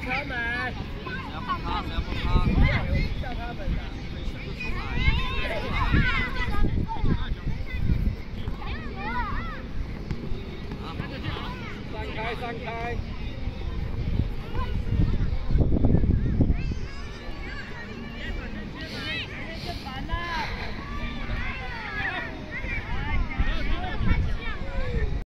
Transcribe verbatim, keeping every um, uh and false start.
他们。 不要碰他，不要碰他。 叫他们的。 就出来，出来。 散开，散开。